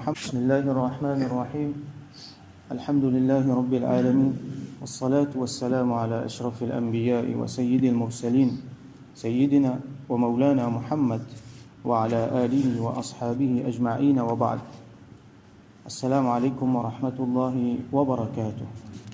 بسم الله الرحمن الرحيم الحمد لله رب العالمين والصلاة والسلام على أشرف الأنبياء وسيد المرسلين سيدنا ومولانا محمد وعلى آله وأصحابه أجمعين وبعد السلام عليكم ورحمة الله وبركاته.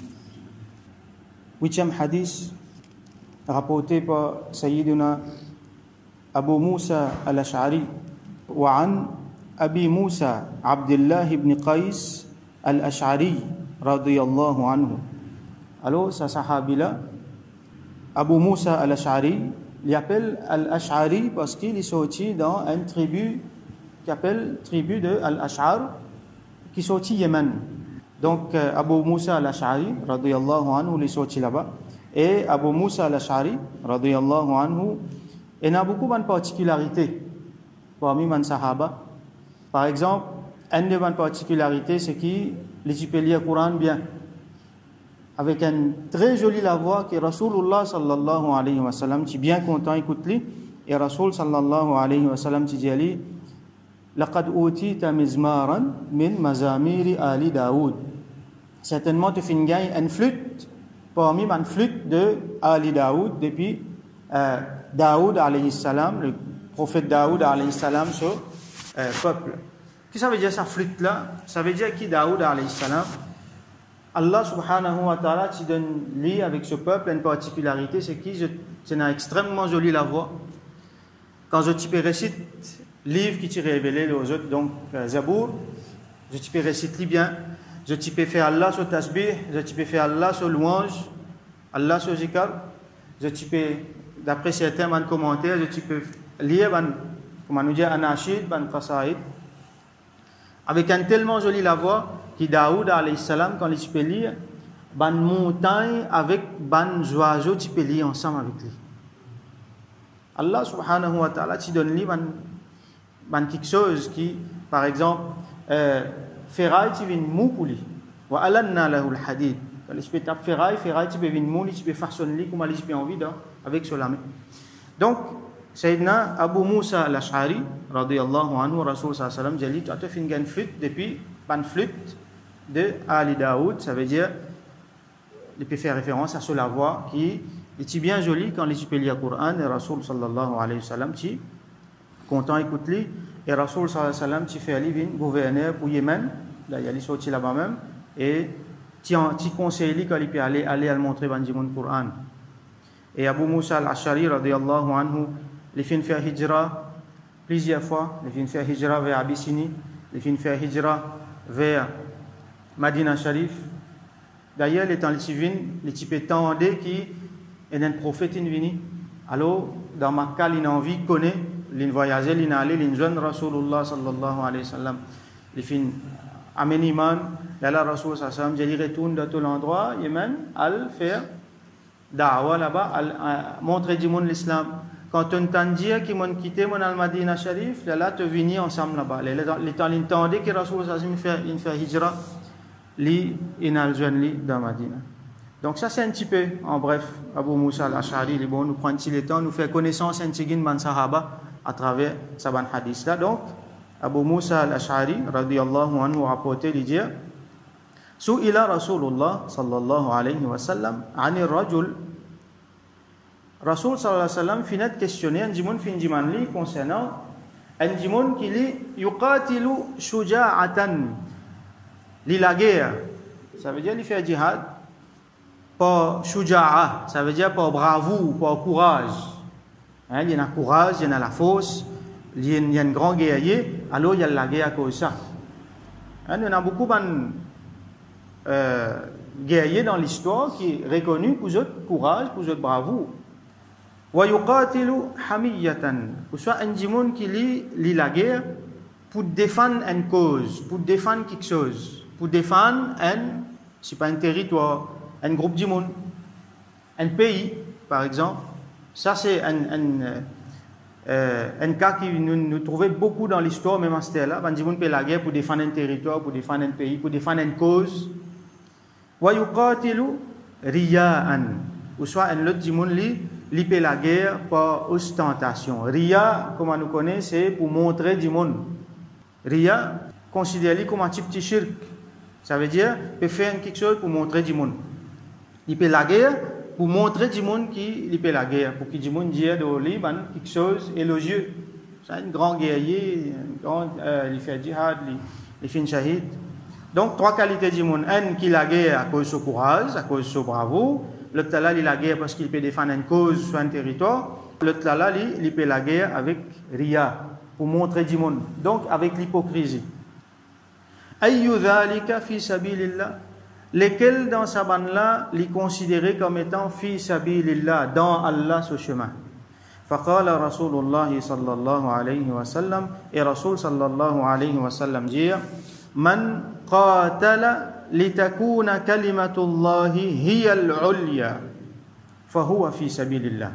Huitième hadith rapporté par Sayyidina Abu Musa al-Ash'ari وعن أبي موسى عبد الله بن قيس الأشعري رضي الله عنه. Alors ce sahabi-là, Abu Musa al-Ash'ari, il appelle al-Ash'ari parce qu'il est sorti dans une tribu qui appelle tribu de al-Ash'ar, qui est sorti Yémen. Donc Abu Musa al-Ash'ari radiyallahu anhu, il est sorti là-bas. Et Abu Musa al-Ash'ari radiyallahu anhu, il a beaucoup de particularités parmi les sahaba. Par exemple, une des particularités, c'est qu'il peut lire le Coran bien, avec une très jolie la voix que Rasulullah sallallahu alayhi wa sallam, tu es bien content d'écouter, et Rasul sallallahu alayhi wa sallam, tu dis à lui, لَقَدْ أُوتِيتَ مِزْمَارًا مِنْ مَزَامِيرِ آلِ دَاوُد. Certainement, tu finis une flûte, parmi une flûte de Ali Daoud, depuis Daoud alayhi salam, le prophète Daoud alayhi salam, sur peuple. Qu'est-ce que ça veut dire, cette flûte-là? Ça veut dire qui Daoud alayhi salam, Allah subhanahu wa ta'ala, tu donnes lui avec ce peuple une particularité, c'est qu'il a extrêmement jolie la voix. Quand je te récite livre qui t'est révélé aux autres, donc Zabour, je te récite bien, je te faire Allah sur tasbih, je te faire Allah sur louange, Allah sur zikr, je te d'après certains commentaires, je te lire, comment nous dire, anashid, qasaïd, avec un tellement joli la voix, qui Daoud alayhi salam, quand il peut lire, ban montagne avec ban oiseaux, tu peux lire ensemble avec lui. Allah subhanahu wa ta'ala, tu donnes lui ban quelque chose qui, par exemple, ferraille, tu viens mou pour lui. Wa alanna lahu al-hadid. Quand il peut taper ferraille, tu peux venir mou, tu peux façonner lui, comme il peut envie, avec cela. Donc, Sayyidina Abu Musa al-Ash'ari, radiyallahu anhu, Rasul sallallahu alayhi wa sallam, dit, tu as fait une flûte depuis une flûte de Ali Daoud, ça veut dire, il peut faire référence à la voix qui est bien jolie quand il peut lire le Coran, et Rasul sallallahu alayhi wa sallam, tu es content d'écouter, et Rasul sallallahu alayhi wa sallam, tu fais aller gouverneur pour Yémen, là il est sorti là-bas même, et tu conseilles quand il peut aller le montrer dans le Coran. Et Abu Musa al-Ash'ari, radiyallahu anhu, il fait faire hijra plusieurs fois, il fait faire hijra vers Abyssinie, il fait faire hijra vers Madina Sharif. D'ailleurs, les temps les civils, les types tendés qui est un prophète venu. Alors, dans Makkah, il a envie de connaître, il voyager, il a allé, il joindre Rasulullah sallallahu alayhi wa sallam. Il fait amène iman, là Rasul sallallahu alayhi wa sallam, il retourne dans tout l'endroit, Yémen, al faire da'wa là-bas, al montrer du monde l'islam. Quand on entend dire qu'ils m'ont quitté mon al-Madina Sharif, là, tu viens ensemble là-bas. Les temps l'entendait que Rasul sallallahu alayhi wa sallam fait hijra, il a joint dans Madina. Donc ça c'est un petit peu, en bref, Abu Musa al-Ash'ari, bon, nous prenons le temps, nous faire connaissance un petit peu de sahaba à travers ce hadith là. Donc, Abu Musa al-Ash'ari, radiyallahu anhu, rapporté, il dit, Su'ila Rasulullah sallallahu alayhi wa sallam, ani rajul, Rasul sallallahu alayhi wa sallam, finit questionner, un dimoun fin dimanli, concernant, un dimoun qui dit, yuqatilu shuja'atan, la guerre, ça veut dire il fait jihad, pas shuja'a, ça veut dire pas bravoure, pas courage. Hein, il y a le courage, il y a la force, il y a un grand guerrier, alors il y a la guerre à cause de ça. Hein, il y a beaucoup de guerriers dans l'histoire qui sont reconnus pour leur courage, pour leur bravoure. Wa yuqatilu hamiyatan, ou soit un djimoun qui lit la guerre pour défendre une cause, pour défendre quelque chose. Pour défendre c'est pas un territoire, un groupe du monde, un pays, par exemple. Ça, c'est un cas qui nous trouvait beaucoup dans l'histoire, même en ce temps-là. Quand on fait la guerre pour défendre un territoire, pour défendre un pays, pour défendre une cause. Wa yuqatilu riya'an, ou soit un autre du monde li fait la guerre par ostentation. Riya, comme on nous connaît, c'est pour montrer du monde. Riya, considéré comme un petit shirk. Ça veut dire, il peut faire quelque chose pour montrer du monde. Il peut la guerre pour montrer du monde qu'il peut la guerre, pour que du monde dise quelque chose élogieux. C'est un grand guerrier, il fait djihad, il fait une shahid. Donc, trois qualités du monde. Un qui la guerre à cause de son courage, à cause de son bravo. L'autre là, il la guerre parce qu'il peut défendre une cause sur un territoire. L'autre là, il peut la guerre avec riya, pour montrer du monde. Donc, avec l'hypocrisie. Ayyu dhalika fi sabilillah. Lesquels dans sa bande-là, les considérer comme étant fi sabilillah, dans Allah ce chemin. فقال رسول الله صلى الله عليه وسلم et رسول صلى الله عليه وسلم dit من قاتل لتكون كلمة الله هي العليا فهو في سبيل الله.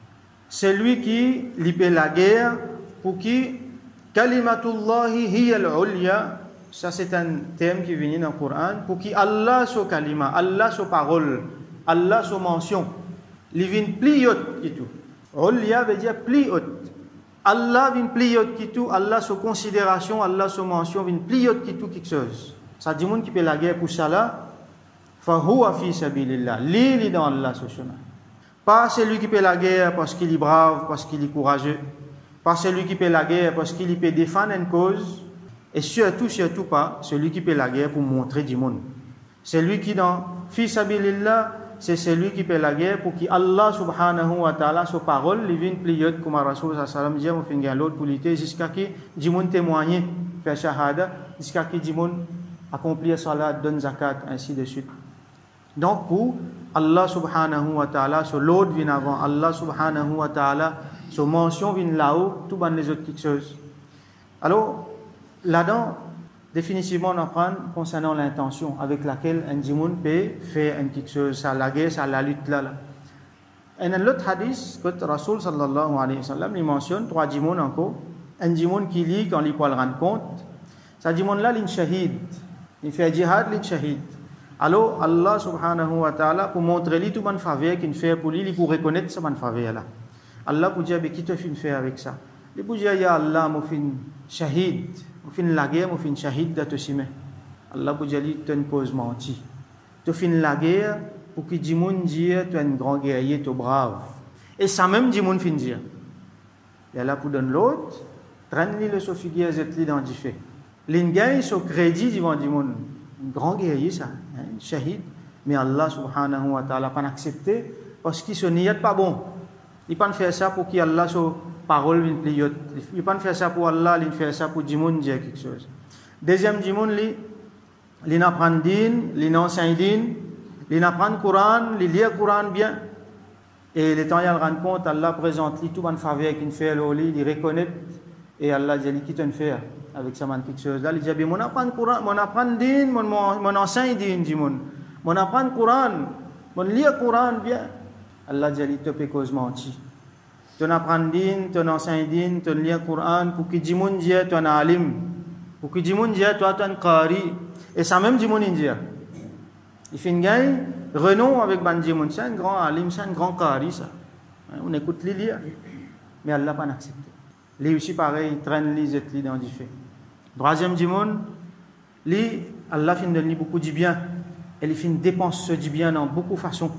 Celui qui libère la guerre pour qui kalimatullahi hiya al-ulya, ça c'est un thème qui vient dans le Coran, pour qui Allah so kalima, Allah so parole, Allah so mention, il vient plus haut que tout. Ulya veut dire plus haute. Allah vient plus haute que tout, Allah so considération, Allah so mention vient plus haute que tout quelque chose. Ça dit monde qui peut la guerre pour ça là, fa huwa fi sabilillah, il est dans Allah ce chemin. Pas celui qui peut la guerre parce qu'il est brave, parce qu'il est courageux. Pas celui qui peut la guerre parce qu'il peut défendre une cause. Et surtout pas celui qui peut la guerre pour montrer du monde. Celui qui dans fi sabilillah, c'est celui qui peut la guerre pour qui Allah subhanahu wa ta'ala sa parole lui vient plus haute comme Rasul sallallahu alayhi wa sallam dit on fait une l'autre pour lutter jusqu'à qui du monde témoigner faire shahada jusqu'à qui du monde accomplir salat donne zakat ainsi de suite. Donc pour Allah subhanahu wa ta'ala sur l'autre vient avant Allah subhanahu wa ta'ala sur mention vient là-haut tout ban les autres quelque chose. Alors là-dedans définitivement, on apprend concernant l'intention avec laquelle un djimoun peut faire quelque chose, ça la guerre, ça la lutte là. Et dans l'autre hadith, que Rasul sallallahu alayhi wa sallam, il mentionne trois djimouns encore. Un djimoun qui lit quand il peut le rendre compte, ce djimoun là, il est shahid. Il fait djihad, il est shahid. Alors, Allah subhanahu wa ta'ala, pour montrer lui tout le faveur qu'il fait pour lui, il pour reconnaître ce faveur là. Allah pour dire, qui te fait faire avec ça? Il pour dire, ya Allah, moi fin shahid. Au fin la guerre, au fin shahid de Toshime. Allah pour dire, tu es une cause menti. Tu fin la guerre pour que du monde dise, tu es un grand guerrier, tu es brave. Et ça même, du monde fin dire. Et Allah pour donner l'autre, traîne-lui le sophigue, zet-lui dans du fait. L'ingay, son crédit devant du monde. Un grand guerrier, ça, un shahid. Mais Allah subhanahu wa ta'ala pas accepté parce qu'il se n'y pas bon. Il ne peut pas faire ça pour qu'Allah soit parole vient plus haute. Il ne peut pas faire ça pour Allah, il fait ça pour Djimoun dire quelque chose. Deuxième Djimoun, il apprend din, il enseigne din, il apprend le Coran, il lit le Coran bien. Et le temps il rend compte, Allah présente lui tout le faveur qu'il fait, il reconnaît et Allah dit qui te fait avec ça quelque chose. Là il dit mon apprend le Coran, mon apprend din, mon enseigne din Djimoun, mon apprend le Coran, mon lit le Coran bien. Allah dit te fait cause menti. Tu apprends din, tu enseignes din, tu lis le Coran pour que du monde dise tu es un alim, pour que du monde dise toi tu es un qari. Et ça même du monde indien. Il fait une gagne, renom avec Bandimoun, c'est un grand alim, c'est un grand qari ça. On écoute les lire, mais Allah n'a pas accepté. Lui aussi pareil, il traîne les études dans du fait. Troisième du monde, lui, Allah fin de lui beaucoup du bien, et il fait une dépense du bien dans beaucoup de façons.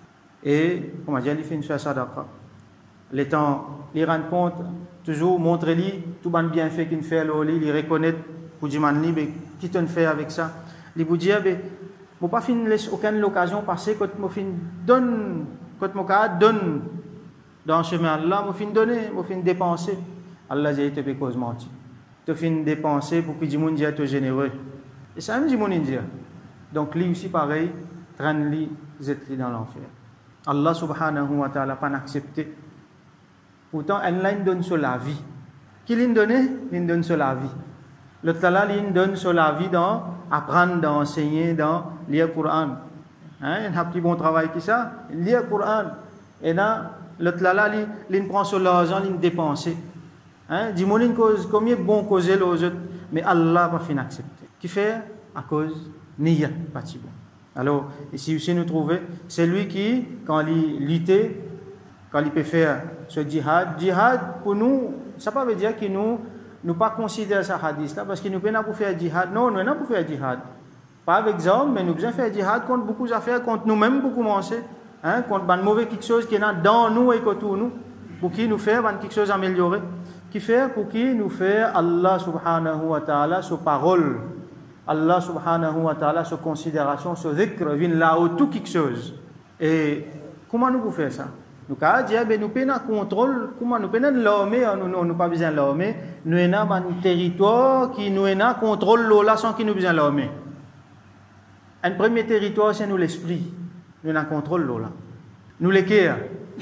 Et, comment dire, il fait une sadaqa. Les temps, il rend compte, toujours montrer-lui tout le bienfait qu'il fait, il reconnaît pour dire qui te fait avec ça. Il vous dit, je ne pas laisser aucune occasion passer quand je donne, quand je donne dans ce chemin-là, je donner, je dépenser. Allah dit, tu fais cause menti. Tu fais dépenser pour que le monde soit généreux. Et ça même du monde indien. Donc lui aussi pareil, traîne-lui, zet-lui dans l'enfer. Allah subhanahu wa ta'ala n'a pas accepté. Pourtant, Allah donne sur la vie. Qui lui donne? Il donne sur la vie. L'autre là, il donne sur la vie dans apprendre, dans enseigner, dans lire le Coran. Il a un petit bon travail qui ça, lire le Coran. Et là, l'autre là, il prend sur l'argent, il dépense. Dis-moi, combien de bons causes aux autres, mais Allah n'a pas fait accepter. Qui fait? À cause niya, pas si bon. Alors, ici aussi nous trouvons, c'est lui qui, quand il lutte, quand il peut faire ce djihad, pour nous, ça ne veut pas dire que nous nous pas considérer ça hadith là parce que nous pas pour faire jihad. Non, nous pas pour faire jihad. Pas avec hommes, mais nous besoin faire jihad contre beaucoup d'affaires, contre nous-mêmes pour commencer, hein, contre ban mauvais quelque chose qui est dans nous et autour nous, pour qui nous faire quelque chose améliorer, qui fait pour qui nous faire Allah subhanahu wa ta'ala sa parole, Allah subhanahu wa ta'ala sa considération, sa dhikr, vient là-haut tout quelque chose. Et comment nous pouvons faire ça? Nous avons dit, nous avons un contrôle, comment nous avons l'armée, nous pas besoin de l'armée, nous avons un territoire qui nous a un contrôle là sans qu'il nous besoin de l'armée. Un premier territoire, c'est nous l'esprit. Nous avons un contrôle là. Nous l'équerre.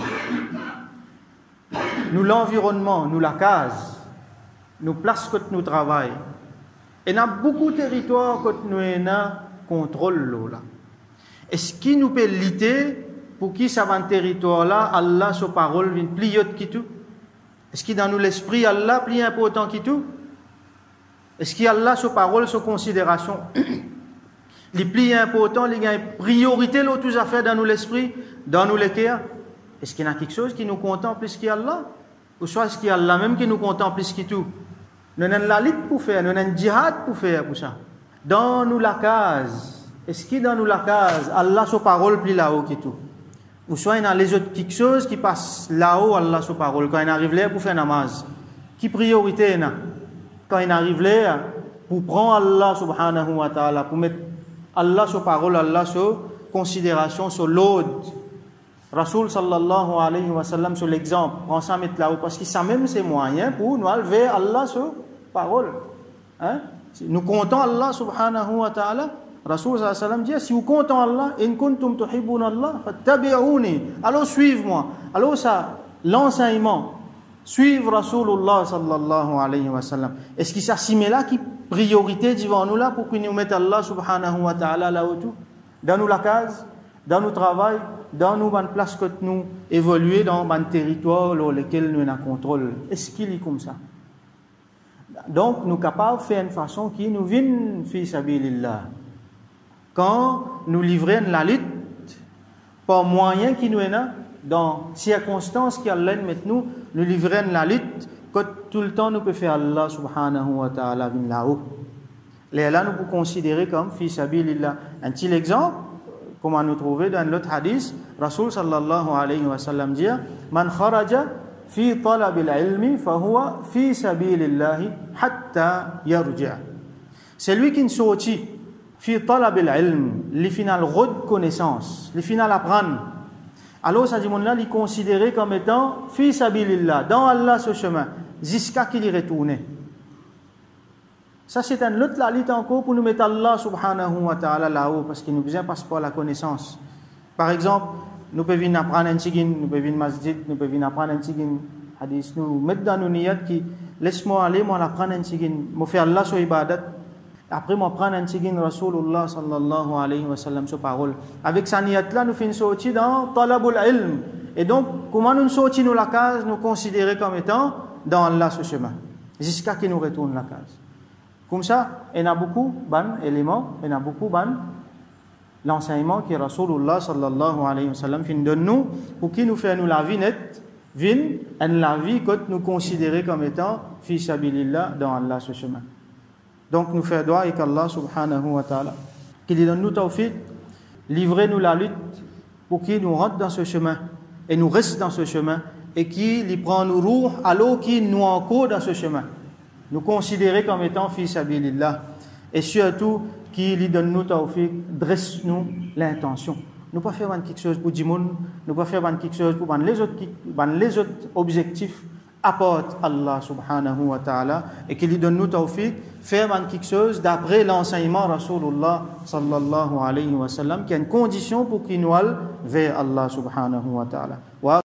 Nous l'environnement, nous la case. Nous place que nous travaillons. Et nous avons beaucoup de territoires que nous avons un contrôle là. Est-ce qu'il nous peut lutter pour qui ça va un territoire là, Allah, sa parole, vient plus haute que tout? Est-ce qu'il dans nous l'esprit, Allah, plus important que tout? Est-ce qu'il Allah, sa parole, sa considération? Les plus importants, les gars, priorité, là, tout à fait dans nous l'esprit, dans nous le cœur. Est-ce qu'il y a quelque chose qui nous contemple plus qu'Allah? Ou soit est-ce qu'il y a Allah même qui nous contemple plus que tout? Nous avons la lutte pour faire, nous avons un djihad pour faire pour ça. Dans nous la case. Est-ce qu'il dans nous la case, Allah, sa parole, plus là-haut que tout? Ou soit il y a les autres quelque chose qui passe là-haut, Allah, sa parole. Quand il arrive là pour faire namaz, qui priorité il y a? Quand il arrive là pour prendre Allah subhanahu wa ta'ala, pour mettre Allah sa parole, Allah sa considération, sur l'autre. Rasoul sallallahu alayhi wa sallam sur l'exemple, prend ça mettre là-haut, parce que ça même c'est moyen pour nous enlever Allah sa parole. Hein? Nous comptons Allah subhanahu wa ta'ala. Rasoul sallallahu alayhi wa sallam dit, si vous comptez Allah, in kuntum tuhibbuna Allah, fattabi'uni. Alors suivez-moi. Alors ça, l'enseignement, suivre Rasulullah sallallahu alayhi wa sallam. Est-ce qu'il s'assimile là qui priorité devant nous là pour que nous mettons Allah subhanahu wa ta'ala là-haut tout? Dans nous la case, dans nos travail, dans nos places que nous évoluer dans un territoire dans lequel nous avons contrôle. Est-ce qu'il est comme ça? Donc nous sommes capables de faire une façon qui nous vient fi sabilillah. Quand nous livrons la lutte par moyen qui nous est là, dans circonstances qui Allah met nous livrons la lutte que tout le temps nous peut faire Allah subhanahu wa ta'ala vient là-haut. Là nous pouvons considérer comme fi sabilillah. Un petit exemple, comment nous trouver dans l'autre hadith, Rasul sallallahu alayhi wa sallam dit, man kharaja fi talab al-ilmi fa huwa fi sabilillah hatta yarji'. C'est lui qui nous sortit fi talab al-ilm, les final de connaissance, les final apprendre. Alors ça dit mon là, il est considéré comme étant fi sabilillah, dans Allah ce chemin, jusqu'à qu'il y retourne. Ça c'est un autre la lutte encore pour nous mettre Allah subhanahu wa ta'ala là-haut, parce qu'il nous besoin passe par la connaissance. Par exemple, nous pouvons venir apprendre un tigin, nous pouvons venir masjid, nous pouvons venir apprendre un tigin hadith, nous mettre dans nos niyat qui laisse-moi aller, moi apprendre un tigin, moi faire Allah sur ibadat. Après, moi prendre un tigin Rasulullah sallallahu alayhi wa sallam sur parole. Avec sa niyat là, nous faisons sortir dans talabul ilm. Et donc, comment nous sortir nous la case, nous considérer comme étant dans Allah ce chemin, jusqu'à qu'il nous retourne la case. Comme ça, il y a beaucoup d'éléments, il y a beaucoup l'enseignement que Rasulullah sallallahu alayhi wa sallam donne nous pour qui nous fait nous la vie nette, la vie que nous considérer comme étant fi sabilillah dans Allah ce chemin. Donc nous faisons doigt avec Allah subhanahu wa ta'ala qu'il donne nous tawfiq, livrer nous la lutte pour qu'il nous rentre dans ce chemin et nous reste dans ce chemin et qu'il prend nous roux alors qu'il nous encore dans ce chemin. Nous considérer comme étant fi sabilillah et surtout qu'il donne nous tawfiq, dresse nous l'intention. Nous pas faire quelque chose pour Dimoun, nous pas faire quelque chose pour les autres objectifs apporte Allah subhanahu wa ta'ala et qu'il donne nous tawfiq, faire quelque chose d'après l'enseignement Rasulullah sallallahu alayhi wa sallam qui a une condition pour qu'il nous aille vers Allah subhanahu wa ta'ala.